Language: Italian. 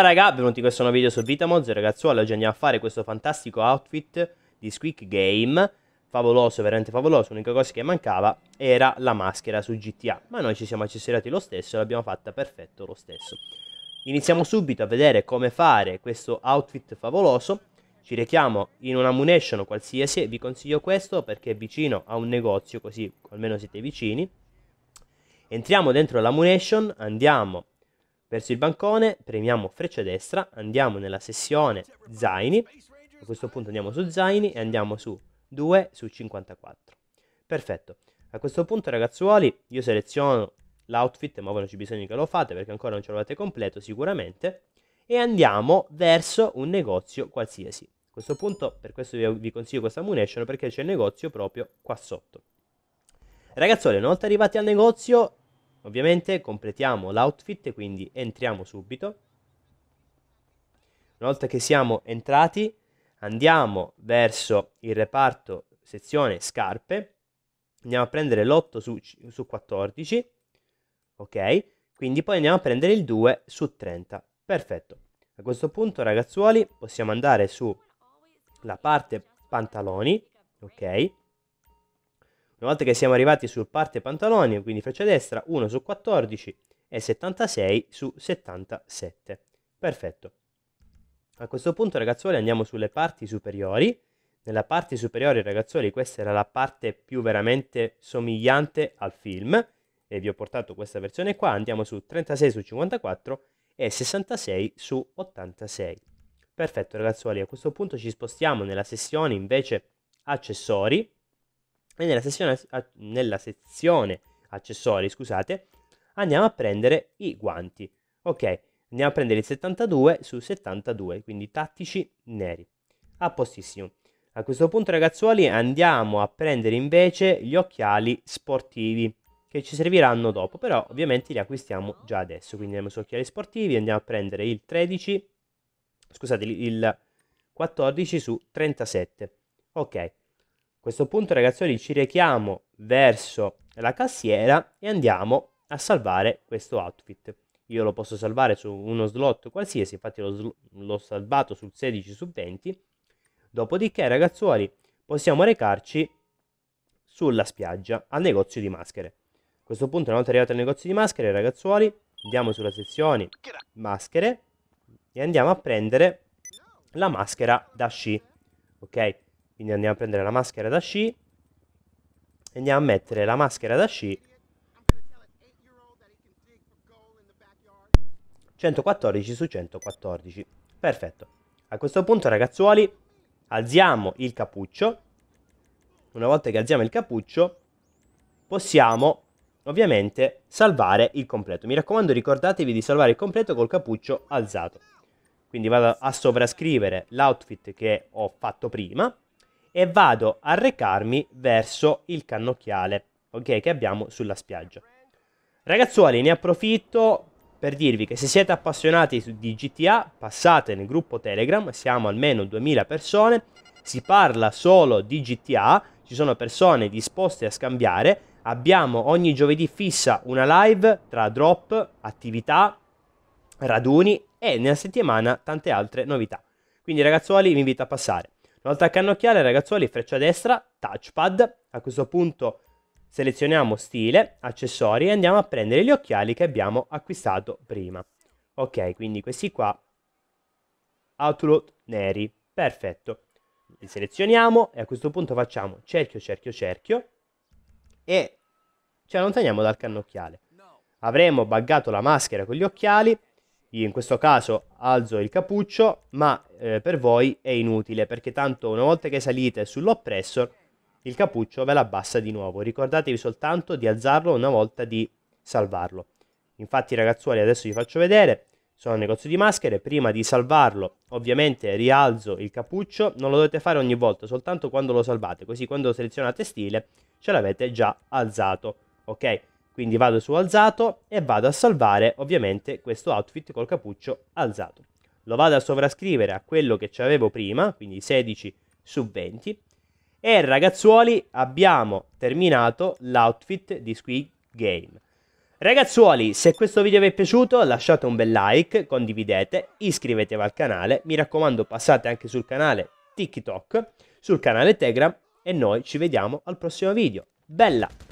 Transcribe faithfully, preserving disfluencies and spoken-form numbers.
raga, benvenuti in questo nuovo video su Vitamoz. Ragazzuoli, oggi andiamo a fare questo fantastico outfit di Squid Game. Favoloso, veramente favoloso. L'unica cosa che mancava era la maschera su G T A, ma noi ci siamo accessoriati lo stesso e l'abbiamo fatta perfetto lo stesso. Iniziamo subito a vedere come fare questo outfit favoloso. Ci rechiamo in una Ammunition qualsiasi. Vi consiglio questo perché è vicino a un negozio, così almeno siete vicini. Entriamo dentro l'Ammunition, andiamo verso il bancone, premiamo freccia destra, andiamo nella sessione zaini. A questo punto andiamo su zaini e andiamo su due su cinquantaquattro. Perfetto. A questo punto, ragazzuoli, io seleziono l'outfit, ma voi non c'è bisogno che lo fate perché ancora non ce l'avete completo sicuramente, e andiamo verso un negozio qualsiasi. A questo punto, per questo vi, vi consiglio questa Ammunition, perché c'è il negozio proprio qua sotto. Ragazzuoli, una volta arrivati al negozio, ovviamente completiamo l'outfit, quindi entriamo subito. Una volta che siamo entrati, andiamo verso il reparto sezione scarpe, andiamo a prendere l'otto su, su quattordici, ok? Quindi poi andiamo a prendere il due su trenta, perfetto. A questo punto, ragazzuoli, possiamo andare sulla parte pantaloni, ok? Una volta che siamo arrivati sul parte pantaloni, quindi freccia destra, uno su quattordici e settantasei su settantasette. Perfetto. A questo punto, ragazzuoli, andiamo sulle parti superiori. Nella parte superiore, ragazzuoli, questa era la parte più veramente somigliante al film. E vi ho portato questa versione qua. Andiamo su trentasei su cinquantaquattro e sessantasei su ottantasei. Perfetto, ragazzuoli. A questo punto ci spostiamo nella sessione, invece, accessori. E nella sezione, nella sezione accessori, scusate, andiamo a prendere i guanti. Ok, andiamo a prendere il settantadue su settantadue, quindi tattici neri. A postissimo. A questo punto, ragazzuoli, andiamo a prendere invece gli occhiali sportivi, che ci serviranno dopo, però ovviamente li acquistiamo già adesso. Quindi andiamo su occhiali sportivi, andiamo a prendere il tredici, scusate, il quattordici su trentasette. Ok. A questo punto, ragazzi, ci rechiamo verso la cassiera e andiamo a salvare questo outfit. Io lo posso salvare su uno slot qualsiasi, infatti l'ho salvato sul sedici su venti. Dopodiché, ragazzuoli, possiamo recarci sulla spiaggia, al negozio di maschere. A questo punto, una volta arrivati al negozio di maschere, ragazzuoli, andiamo sulla sezione maschere e andiamo a prendere la maschera da sci, ok? Quindi andiamo a prendere la maschera da sci e andiamo a mettere la maschera da sci centoquattordici su centoquattordici. Perfetto. A questo punto, ragazzuoli, alziamo il cappuccio. Una volta che alziamo il cappuccio, possiamo ovviamente salvare il completo. Mi raccomando, ricordatevi di salvare il completo col cappuccio alzato. Quindi vado a sovrascrivere l'outfit che ho fatto prima e vado a recarmi verso il cannocchiale, ok, che abbiamo sulla spiaggia. Ragazzuoli, ne approfitto per dirvi che se siete appassionati di G T A, passate nel gruppo Telegram, siamo almeno duemila persone, si parla solo di G T A, ci sono persone disposte a scambiare, abbiamo ogni giovedì fissa una live tra drop, attività, raduni e nella settimana tante altre novità. Quindi, ragazzuoli, vi invito a passare. Una volta a cannocchiale, ragazzuoli, freccia destra, touchpad. A questo punto selezioniamo stile, accessori e andiamo a prendere gli occhiali che abbiamo acquistato prima. Ok, quindi questi qua, outlook neri, perfetto. Li selezioniamo e a questo punto facciamo cerchio, cerchio, cerchio e ci allontaniamo dal cannocchiale. Avremo buggato la maschera con gli occhiali. Io in questo caso alzo il cappuccio, ma eh, per voi è inutile, perché tanto una volta che salite sull'oppressor, il cappuccio ve l'abbassa di nuovo. Ricordatevi soltanto di alzarlo una volta di salvarlo. Infatti, ragazzuoli, adesso vi faccio vedere. Sono al negozio di maschere, prima di salvarlo, ovviamente rialzo il cappuccio. Non lo dovete fare ogni volta, soltanto quando lo salvate, così quando selezionate stile ce l'avete già alzato, ok? Quindi vado su alzato e vado a salvare ovviamente questo outfit col cappuccio alzato. Lo vado a sovrascrivere a quello che c'avevo prima, quindi sedici su venti. E ragazzuoli, abbiamo terminato l'outfit di Squid Game. Ragazzuoli, se questo video vi è piaciuto lasciate un bel like, condividete, iscrivetevi al canale, mi raccomando passate anche sul canale TikTok, sul canale Telegram e noi ci vediamo al prossimo video. Bella!